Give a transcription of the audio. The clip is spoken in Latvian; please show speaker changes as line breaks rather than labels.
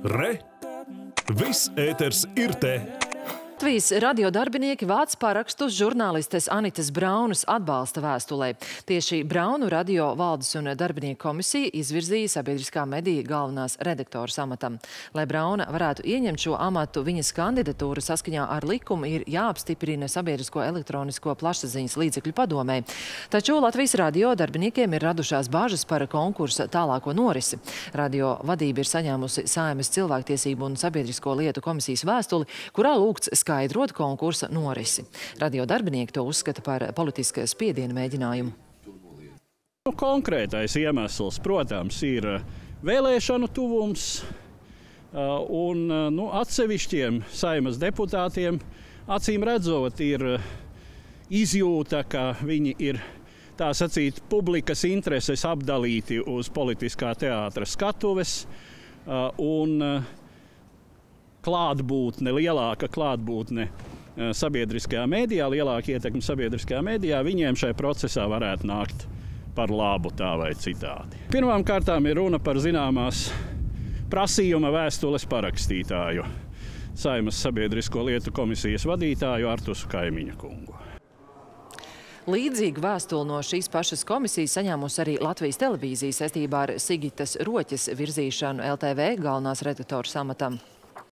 Re! Viss ēters ir te!
Latvijas radiodarbinieki vāc parakstus žurnālistes Anitas Braunas atbalsta vēstulē. Tieši Braunu radio valdes un darbinieku komisija izvirzīja sabiedriskā medija galvenās redaktoras amatam. Lai Brauna varētu ieņemt šo amatu, viņas kandidatūra saskaņā ar likumu ir jāapstiprina Sabiedrisko elektronisko plašsaziņas līdzekļu padomē. Taču Latvijas radio darbiniekiem ir radušās bažas par konkursa tālāko norisi. Radio vadība ir saņēmusi Saeimas cilvēktiesību un sabiedrisko lietu komisijas vēstuli, kurā lūgts skaidrot konkursa norisi. Radio darbinieki to uzskata par politiskas spiediena mēģinājumu.
Konkrētais iemesls, protams, ir vēlēšanu tuvums un atsevišķiem Saeimas deputātiem, acīm redzot, ir izjūta, ka viņi ir, tā sacīt, publikas intereses apdalīti uz politiskā teātra skatuves un klātbūtne, lielāka klātbūtne sabiedriskajā mēdījā, lielāka ietekme sabiedriskajā mēdījā, viņiem šajā procesā varētu nākt par labu tā vai citādi. Pirmām kārtām ir runa par zināmās prasījuma vēstules parakstītāju, Saeimas sabiedrisko lietu komisijas vadītāju Artusu Kaimiņa kungu.
Līdzīgu vēstuli no šīs pašas komisijas saņēmusi arī Latvijas televīzija saistībā ar Sigitas Roķes virzīšanu LTV galvenās redaktoras amatam.